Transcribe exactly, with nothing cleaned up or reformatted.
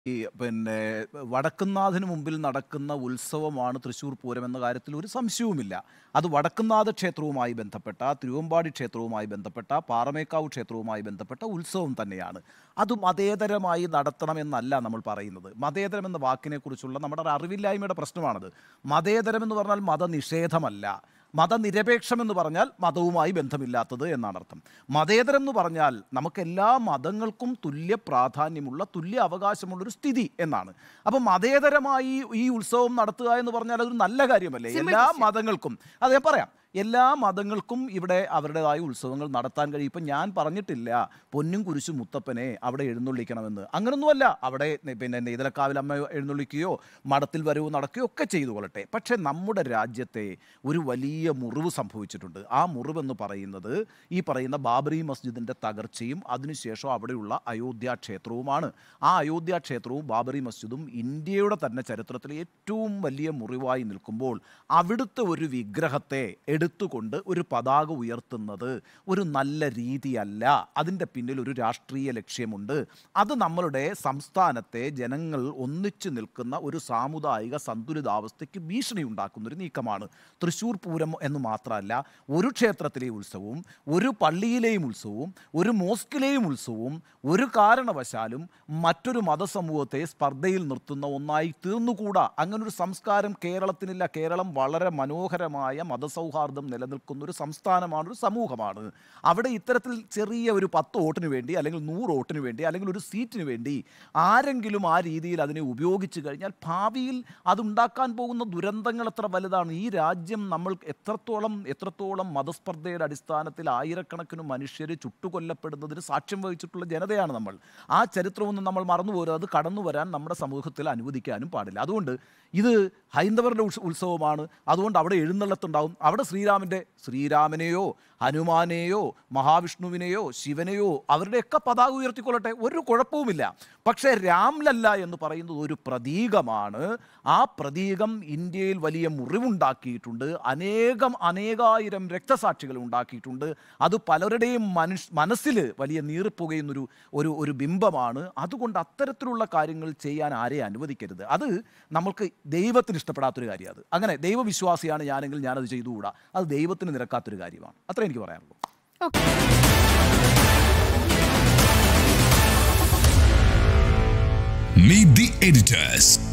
ഈ പിന്നെ വടക്കുംനാഥന് മുമ്പിൽ നടക്കുന്ന ഉത്സവമാണ് തൃശ്ശൂർ പൂരം എന്ന കാര്യത്തിൽ ഒരു സംശയവുമില്ല. അത് വടക്കുംനാഥ ക്ഷേത്രവുമായി ബന്ധപ്പെട്ട, തിരുവമ്പാടി ക്ഷേത്രവുമായി ബന്ധപ്പെട്ട, പാറമേക്കാവ് ക്ഷേത്രവുമായി ബന്ധപ്പെട്ട ഉത്സവം തന്നെയാണ്. അത് മതേതരമായി നടത്തണമെന്നല്ല നമ്മൾ പറയുന്നത്. മതേതരം എന്ന വാക്കിനെക്കുറിച്ചുള്ള നമ്മുടെ അറിവില്ലായ്മയുടെ പ്രശ്നമാണത്. മതേതരം എന്ന് പറഞ്ഞാൽ മതനിഷേധമല്ല. മതനിരപേക്ഷമെന്ന് പറഞ്ഞാൽ മതവുമായി ബന്ധമില്ലാത്തത് എന്നാണ് അർത്ഥം. മതേതരം എന്ന് പറഞ്ഞാൽ നമുക്കെല്ലാ മതങ്ങൾക്കും തുല്യ പ്രാധാന്യമുള്ള, തുല്യ അവകാശമുള്ളൊരു സ്ഥിതി എന്നാണ്. അപ്പം മതേതരമായി ഈ ഉത്സവം നടത്തുക എന്ന് പറഞ്ഞാൽ അതൊരു നല്ല കാര്യമല്ലേ? എല്ലാ മതങ്ങൾക്കും അത് ഞാൻ പറയാം, എല്ലാ മതങ്ങൾക്കും ഇവിടെ അവരുടേതായ ഉത്സവങ്ങൾ നടത്താൻ കഴിയും. ഇപ്പം ഞാൻ പറഞ്ഞിട്ടില്ല പൊന്നും കുരിശു മുത്തപ്പനെ അവിടെ എഴുന്നള്ളിക്കണമെന്ന്. അങ്ങനൊന്നുമല്ല. അവിടെ പിന്നെ നെയ്തലക്കാവിൽ അമ്മ എഴുന്നള്ളിക്കുകയോ മഠത്തിൽ വരവ് നടക്കുകയോ ഒക്കെ ചെയ്തു കൊള്ളട്ടെ. പക്ഷേ നമ്മുടെ രാജ്യത്തെ ഒരു വലിയ മുറിവ് സംഭവിച്ചിട്ടുണ്ട്. ആ മുറിവെന്ന് പറയുന്നത് ഈ പറയുന്ന ബാബറി മസ്ജിദിൻ്റെ തകർച്ചയും അതിനുശേഷം അവിടെയുള്ള അയോധ്യ ക്ഷേത്രവുമാണ്. ആ അയോധ്യ ക്ഷേത്രവും ബാബറി മസ്ജിദും ഇന്ത്യയുടെ തന്നെ ചരിത്രത്തിലെ ഏറ്റവും വലിയ മുറിവായി നിൽക്കുമ്പോൾ അവിടുത്തെ ഒരു വിഗ്രഹത്തെ എടുത്തുകൊണ്ട് ഒരു പതാക ഉയർത്തുന്നത് ഒരു നല്ല രീതിയല്ല. അതിൻ്റെ പിന്നിൽ ഒരു രാഷ്ട്രീയ ലക്ഷ്യമുണ്ട്. അത് നമ്മളുടെ സംസ്ഥാനത്തെ ജനങ്ങൾ ഒന്നിച്ചു നിൽക്കുന്ന ഒരു സാമുദായിക സന്തുലിതാവസ്ഥയ്ക്ക് ഭീഷണി ഉണ്ടാക്കുന്നൊരു നീക്കമാണ്. തൃശ്ശൂർ പൂരം എന്ന് മാത്രമല്ല, ഒരു ക്ഷേത്രത്തിലെ ഉത്സവവും ഒരു പള്ളിയിലെയും ഉത്സവവും ഒരു മോസ്കിലെയും ഉത്സവവും ഒരു കാരണവശാലും മറ്റൊരു മതസമൂഹത്തെ സ്പർദ്ധയിൽ നിർത്തുന്ന ഒന്നായി തീർന്നുകൂടാ. അങ്ങനൊരു സംസ്കാരം കേരളത്തിനില്ല. കേരളം വളരെ മനോഹരമായ മതസൗഹാർദ്ദം നിലനിൽക്കുന്ന ഒരു സംസ്ഥാനമാണ്, ഒരു സമൂഹമാണ്. അവിടെ ഇത്തരത്തിൽ ചെറിയ ഒരു പത്ത് വോട്ടിന് വേണ്ടി അല്ലെങ്കിൽ നൂറ് വോട്ടിന് വേണ്ടി അല്ലെങ്കിൽ ഒരു സീറ്റിന് വേണ്ടി ആരെങ്കിലും ആ രീതിയിൽ അതിനെ ഉപയോഗിച്ച് കഴിഞ്ഞാൽ ഭാവിയിൽ അതുണ്ടാക്കാൻ പോകുന്ന ദുരന്തങ്ങൾ എത്ര വലുതാണ്. ഈ രാജ്യം നമ്മൾ എത്രത്തോളം എത്രത്തോളം മതസ്പർദ്ധയുടെ അടിസ്ഥാനത്തിൽ ആയിരക്കണക്കിന് മനുഷ്യർ ചുട്ടുകൊല്ലപ്പെടുന്നതിന് സാക്ഷ്യം വഹിച്ചിട്ടുള്ള ജനതയാണ് നമ്മൾ. ആ ചരിത്രമൊന്നും നമ്മൾ മറന്നുപോരുത്. അത് കടന്നു വരാൻ നമ്മുടെ സമൂഹത്തിൽ അനുവദിക്കാനും പാടില്ല. അതുകൊണ്ട് ഇത് ഹൈന്ദവരുടെ ഉത്സവമാണ്. അതുകൊണ്ട് അവിടെ എഴുന്നള്ളത്തുണ്ടാവും. അവിടെ ശ്രീരാമൻ്റെ ശ്രീരാമനെയോ ഹനുമാനെയോ മഹാവിഷ്ണുവിനെയോ ശിവനെയോ അവരുടെയൊക്കെ പതാക ഉയർത്തിക്കൊള്ളട്ടെ, ഒരു കുഴപ്പവുമില്ല. പക്ഷേ രാംലല്ല എന്ന് പറയുന്നത് ഒരു പ്രതീകമാണ്. ആ പ്രതീകം ഇന്ത്യയിൽ വലിയ മുറിവുണ്ടാക്കിയിട്ടുണ്ട്. അനേകം അനേകായിരം രക്തസാക്ഷികൾ ഉണ്ടാക്കിയിട്ടുണ്ട്. അത് പലരുടെയും മനുഷ്യ മനസ്സിൽ വലിയ നീറിപ്പുകയുന്നൊരു ഒരു ഒരു ബിംബമാണ്. അതുകൊണ്ട് അത്തരത്തിലുള്ള കാര്യങ്ങൾ ചെയ്യാൻ ആരെയും അനുവദിക്കരുത്. അത് നമ്മൾക്ക് ദൈവത്തിന് ഇഷ്ടപ്പെടാത്തൊരു കാര്യമാണ്. അത് അങ്ങനെ ദൈവവിശ്വാസിയാണ് ഞാനെങ്കിൽ ഞാനത് ചെയ്തുകൂടാ. അത് ദൈവത്തിന് നിരക്കാത്തൊരു കാര്യമാണ്. അത്രേ എനിക്ക് പറയാനുള്ളൂ. Meet the editors.